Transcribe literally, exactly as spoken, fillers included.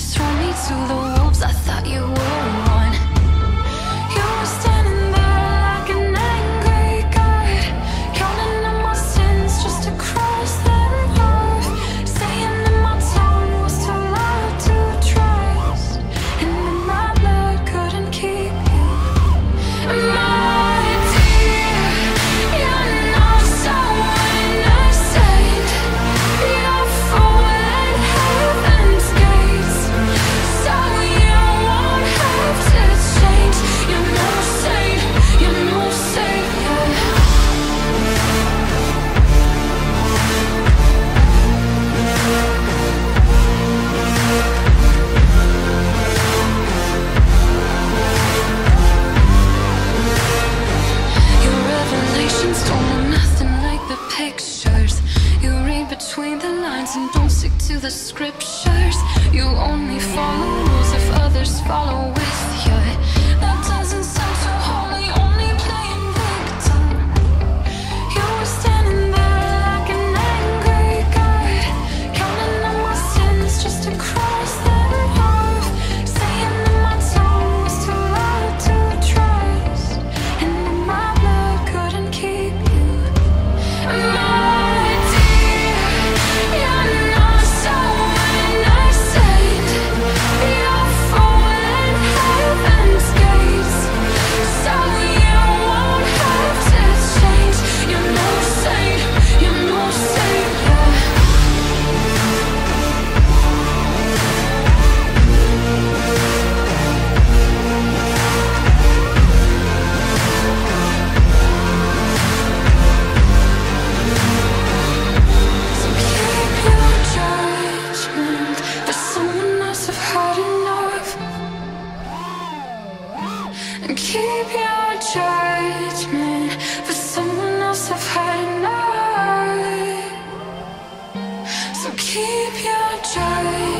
throw me to the wolves. I thought you were one. You were standing there like an angry god, counting on my sins just to cross that path, saying that my tongue was too loud to trust, and that my blood couldn't keep you. My dear, you're not so innocent. You're falling heaven's gates, so you won't have to change. You're no saint, you're no savior. Your revelations don't look nothing like the pictures. You read between the lines and don't stick to the scriptures. You only follow rules if others follow with you. That doesn't sound so holy, only playing victim. You were standing there like an angry god, counting on my sins just to cross that path, saying that my tongue was too loud to trust, and that my blood couldn't keep you. My dear, you're not so innocent. You're falling heaven's gates, so you won't have to change. You're no saint, you're no savior. So keep your judgment, for someone else have had enough. And keep your judgment, for someone else have had enough. So keep your judgment.